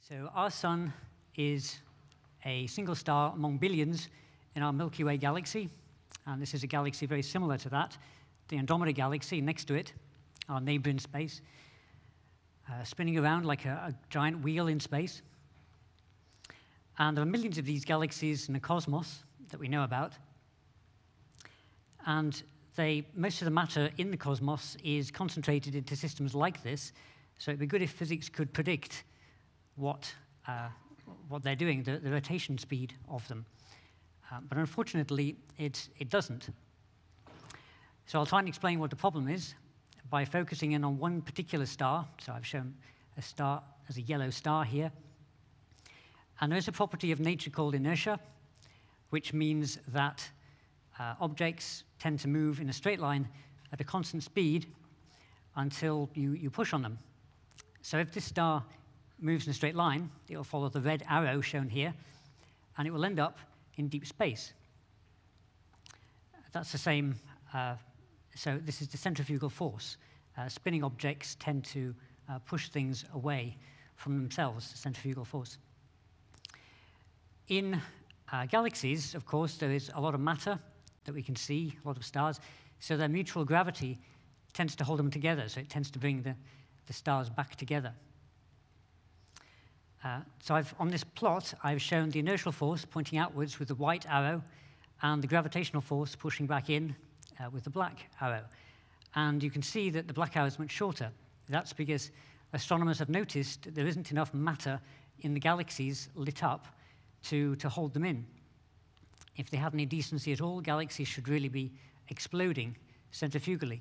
So our sun is a single star among billions in our Milky Way galaxy. And this is a galaxy very similar to that, the Andromeda galaxy next to it, our neighbor in space, spinning around like a giant wheel in space. And there are millions of these galaxies in the cosmos that we know about. And most of the matter in the cosmos is concentrated into systems like this. So it'd be good if physics could predict what they're doing, the rotation speed of them. But unfortunately, it doesn't. So I'll try and explain what the problem is by focusing in on one particular star. So I've shown a star as a yellow star here. And there's a property of nature called inertia, which means that objects tend to move in a straight line at a constant speed until you push on them. So if this star moves in a straight line, it will follow the red arrow shown here, and it will end up in deep space. That's the same. So this is the centrifugal force. Spinning objects tend to push things away from themselves, the centrifugal force. In galaxies, of course, there is a lot of matter that we can see, a lot of stars, so their mutual gravity tends to hold them together, so it tends to bring the stars back together. So on this plot, I've shown the inertial force pointing outwards with the white arrow and the gravitational force pushing back in with the black arrow. And you can see that the black arrow is much shorter. That's because astronomers have noticed that there isn't enough matter in the galaxies lit up to hold them in. If they had any decency at all, galaxies should really be exploding centrifugally.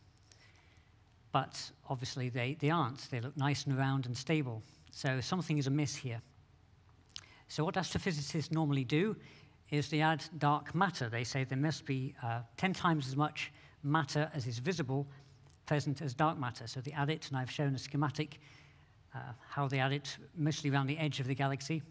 But obviously they aren't. They look nice and round and stable. So something is amiss here. So what astrophysicists normally do is they add dark matter. They say there must be 10 times as much matter as is visible present as dark matter. So they add it, and I've shown a schematic how they add it mostly around the edge of the galaxy.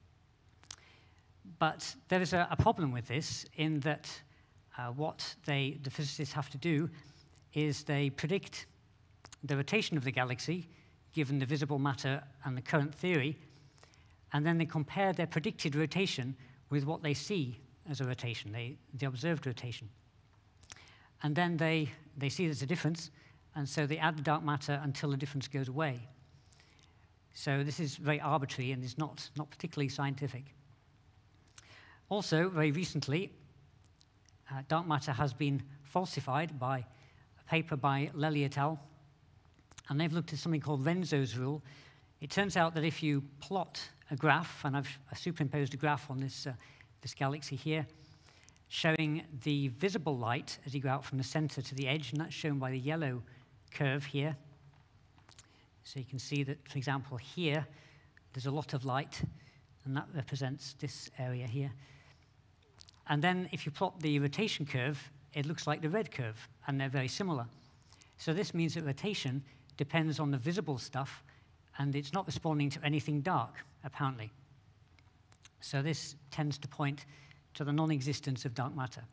But there is a problem with this in that what the physicists have to do is they predict the rotation of the galaxy given the visible matter and the current theory, and then they compare their predicted rotation with what they see as a rotation, the observed rotation. And then they see there's a difference, and so they add the dark matter until the difference goes away. So this is very arbitrary and is not particularly scientific. Also, very recently, dark matter has been falsified by a paper by Lely et al., and they've looked at something called Renzo's rule. It turns out that if you plot a graph, and I've superimposed a graph on this galaxy here, showing the visible light as you go out from the center to the edge, and that's shown by the yellow curve here. So you can see that, for example, here, there's a lot of light, and that represents this area here. And then if you plot the rotation curve, it looks like the red curve, and they're very similar. So this means that rotation depends on the visible stuff, and it's not responding to anything dark, apparently. So this tends to point to the non-existence of dark matter.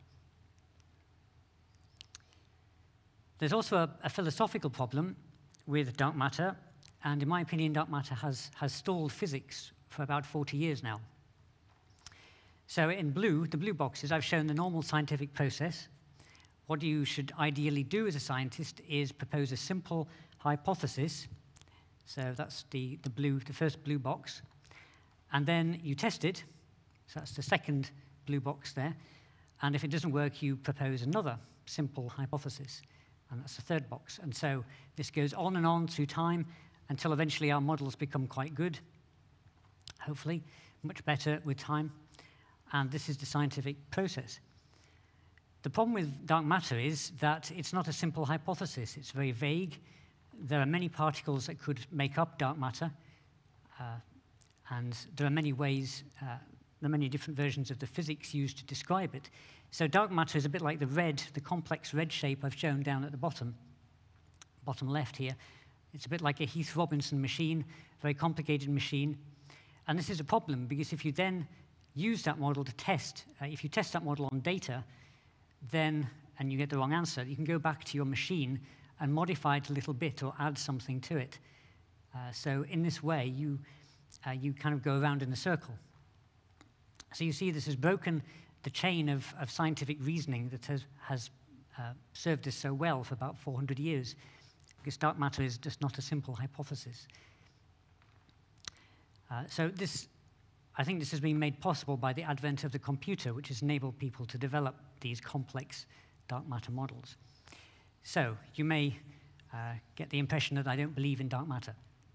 There's also a philosophical problem with dark matter, and in my opinion, dark matter has stalled physics for about 40 years now. So in blue, the blue boxes, I've shown the normal scientific process. What you should ideally do as a scientist is propose a simple hypothesis. So that's the first blue box. And then you test it. So that's the second blue box there. And if it doesn't work, you propose another simple hypothesis. And that's the third box. And so this goes on through time until eventually our models become quite good, hopefully, much better with time. And this is the scientific process. The problem with dark matter is that it's not a simple hypothesis. It's very vague. There are many particles that could make up dark matter, and there are many ways, there are many different versions of the physics used to describe it. So dark matter is a bit like the complex red shape I've shown down at the bottom left here. It's a bit like a Heath Robinson machine, very complicated machine. And this is a problem because if you then use that model to test, if you test that model on data, then, and you get the wrong answer, you can go back to your machine and modify it a little bit or add something to it. So in this way, you kind of go around in a circle. So you see this has broken the chain of scientific reasoning that has served us so well for about 400 years, because dark matter is just not a simple hypothesis. So I think this has been made possible by the advent of the computer, which has enabled people to develop these complex dark matter models. So you may get the impression that I don't believe in dark matter.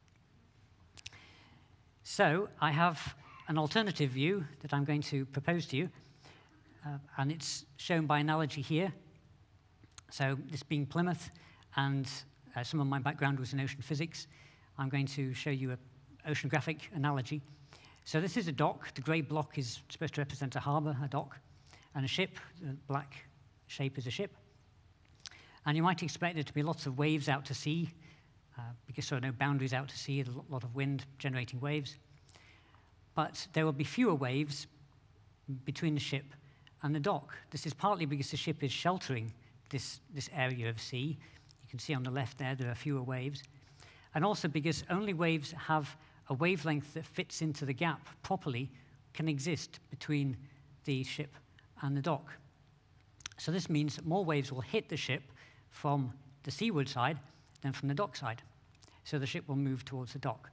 So I have an alternative view that I'm going to propose to you, and it's shown by analogy here. So this being Plymouth, and some of my background was in ocean physics, I'm going to show you an oceanographic analogy. So this is a dock. The gray block is supposed to represent a harbor, a dock, and a ship. The black shape is a ship. And you might expect there to be lots of waves out to sea, because there are no boundaries out to sea, a lot of wind generating waves. But there will be fewer waves between the ship and the dock. This is partly because the ship is sheltering this area of sea. You can see on the left there are fewer waves. And also because only waves have a wavelength that fits into the gap properly can exist between the ship and the dock. So this means that more waves will hit the ship from the seaward side than from the dock side. So the ship will move towards the dock.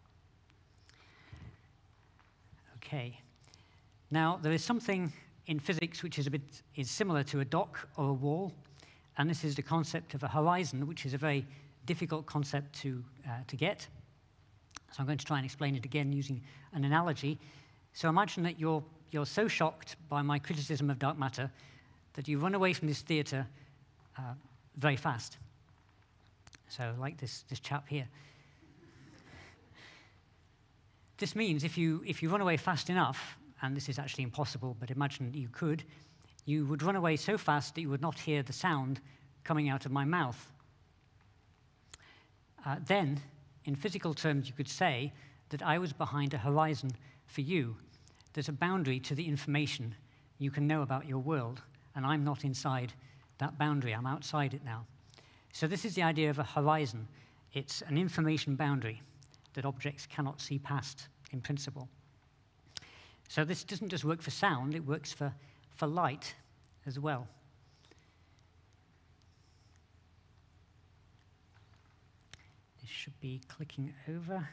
Okay. Now, there is something in physics which is similar to a dock or a wall, and this is the concept of a horizon, which is a very difficult concept to get. So I'm going to try and explain it again using an analogy. So imagine that you're so shocked by my criticism of dark matter that you run away from this theater very fast. So like this chap here. This means if you run away fast enough, and this is actually impossible, but imagine you could, you would run away so fast that you would not hear the sound coming out of my mouth. Then, in physical terms, you could say that I was behind a horizon for you. There's a boundary to the information you can know about your world, and I'm not inside that boundary. I'm outside it now. So this is the idea of a horizon. It's an information boundary that objects cannot see past in principle. So this doesn't just work for sound, it works for light as well. This should be clicking over.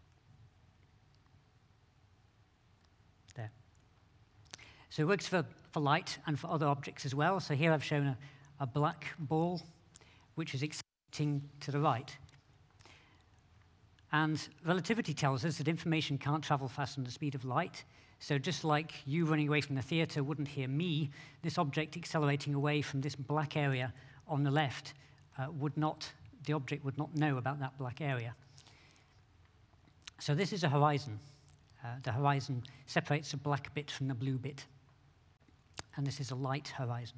There. So it works for light and for other objects as well. So here I've shown a black ball, which is accelerating to the right. And relativity tells us that information can't travel faster than the speed of light. So just like you running away from the theater wouldn't hear me, this object accelerating away from this black area on the left the object would not know about that black area. So this is a horizon. The horizon separates the black bit from the blue bit. And this is a light horizon.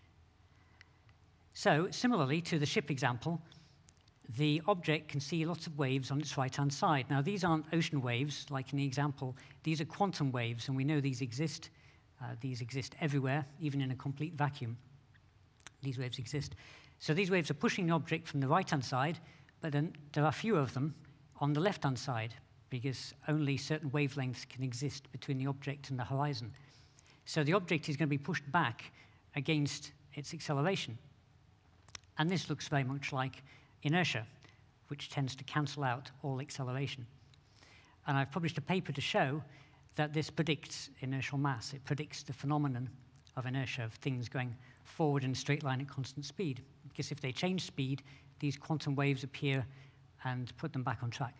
So similarly to the ship example, the object can see lots of waves on its right-hand side. Now, these aren't ocean waves, like in the example. These are quantum waves, and we know these exist. These exist everywhere, even in a complete vacuum. These waves exist. So these waves are pushing the object from the right-hand side, but then there are fewer of them on the left-hand side, because only certain wavelengths can exist between the object and the horizon. So the object is going to be pushed back against its acceleration. And this looks very much like inertia, which tends to cancel out all acceleration. And I've published a paper to show that this predicts inertial mass. It predicts the phenomenon of inertia, of things going forward in a straight line at constant speed. Because if they change speed, these quantum waves appear and put them back on track.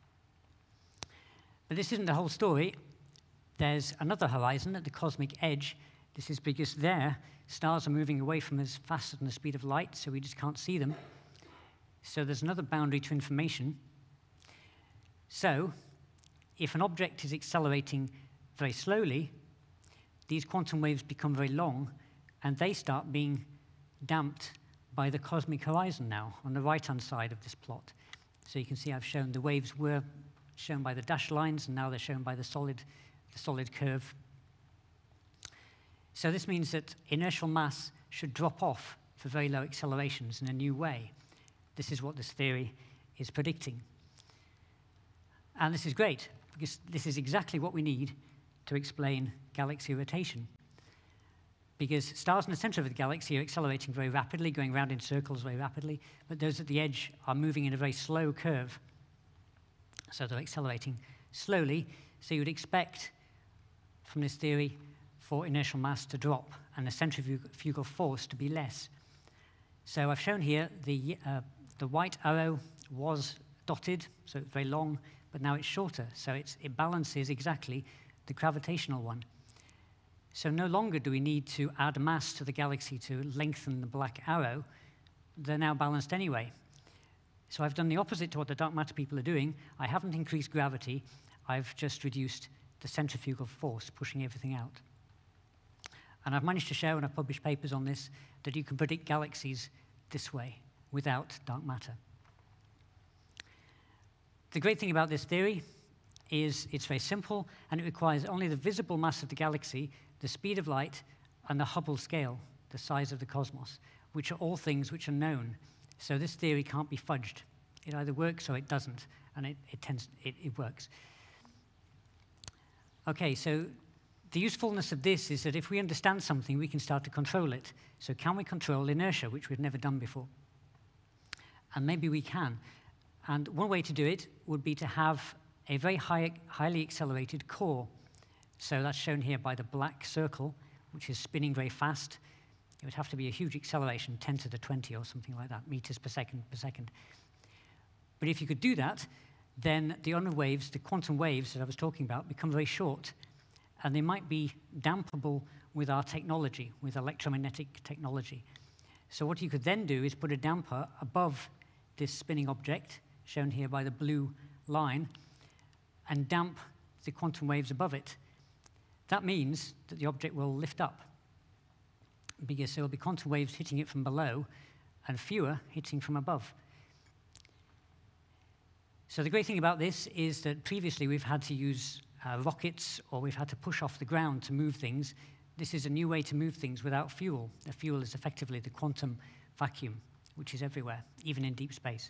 But this isn't the whole story. There's another horizon at the cosmic edge. This is because there, stars are moving away from us faster than the speed of light, so we just can't see them. So there's another boundary to information. So if an object is accelerating very slowly, these quantum waves become very long, and they start being damped by the cosmic horizon now on the right-hand side of this plot. So you can see I've shown the waves were shown by the dashed lines, and now they're shown by the solid curve. So this means that inertial mass should drop off for very low accelerations in a new way. This is what this theory is predicting. And this is great. because this is exactly what we need to explain galaxy rotation. Because stars in the center of the galaxy are accelerating very rapidly, going round in circles very rapidly, but those at the edge are moving in a very slow curve. So they're accelerating slowly, so you'd expect from this theory for inertial mass to drop and the centrifugal force to be less. So I've shown here the white arrow was dotted, so it's very long, but now it's shorter, so it balances exactly the gravitational one. So no longer do we need to add mass to the galaxy to lengthen the black arrow. They're now balanced anyway. So I've done the opposite to what the dark matter people are doing. I haven't increased gravity. I've just reduced the centrifugal force, pushing everything out. And I've managed to show, and I've published papers on this, that you can predict galaxies this way, without dark matter. The great thing about this theory is it's very simple, and it requires only the visible mass of the galaxy, the speed of light, and the Hubble scale, the size of the cosmos, which are all things which are known. So this theory can't be fudged. It either works or it doesn't, and it works. Okay, so the usefulness of this is that if we understand something, we can start to control it. So can we control inertia, which we've never done before? And maybe we can. And one way to do it would be to have a very highly accelerated core. So that's shown here by the black circle, which is spinning very fast. It would have to be a huge acceleration, 10 to the 20 or something like that, meters per second. But if you could do that, then the honor waves, the quantum waves that I was talking about, become very short. And they might be dampable with our technology, with electromagnetic technology. So what you could then do is put a damper above this spinning object, shown here by the blue line, and damp the quantum waves above it. That means that the object will lift up, because there will be quantum waves hitting it from below and fewer hitting from above. So the great thing about this is that previously we've had to use rockets, or we've had to push off the ground to move things. This is a new way to move things without fuel. The fuel is effectively the quantum vacuum, which is everywhere, even in deep space.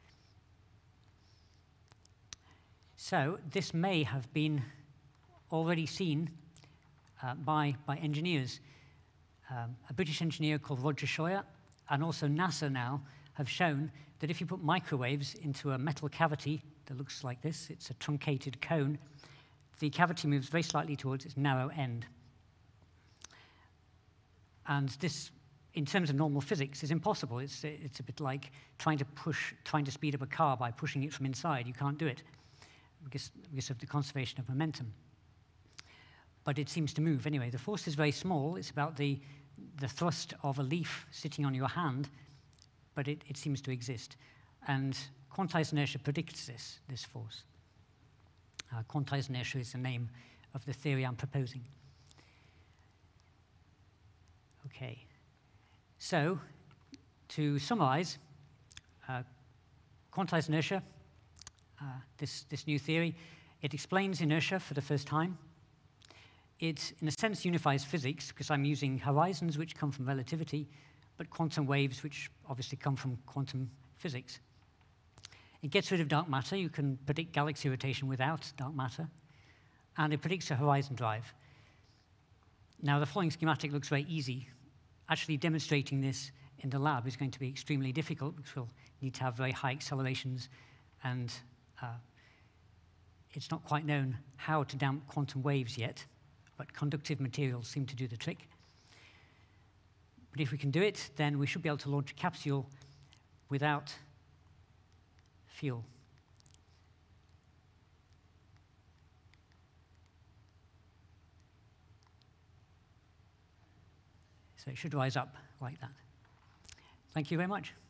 So this may have been already seen by engineers. A British engineer called Roger Scheuer, and also NASA now, have shown that if you put microwaves into a metal cavity that looks like this, it's a truncated cone, the cavity moves very slightly towards its narrow end. And this, in terms of normal physics, is impossible. It's a bit like trying to speed up a car by pushing it from inside. You can't do it because of the conservation of momentum. But it seems to move anyway. The force is very small. It's about the thrust of a leaf sitting on your hand, but it seems to exist. And quantized inertia predicts this force. Quantized inertia is the name of the theory I'm proposing. Okay, so to summarize, quantized inertia, this new theory, it explains inertia for the first time. It, in a sense, unifies physics, because I'm using horizons which come from relativity, but quantum waves which obviously come from quantum physics. It gets rid of dark matter. You can predict galaxy rotation without dark matter. And it predicts a horizon drive. Now, the following schematic looks very easy. Actually demonstrating this in the lab is going to be extremely difficult, because we'll need to have very high accelerations, and it's not quite known how to damp quantum waves yet, but conductive materials seem to do the trick. But if we can do it, then we should be able to launch a capsule without fuel. So it should rise up like that. Thank you very much.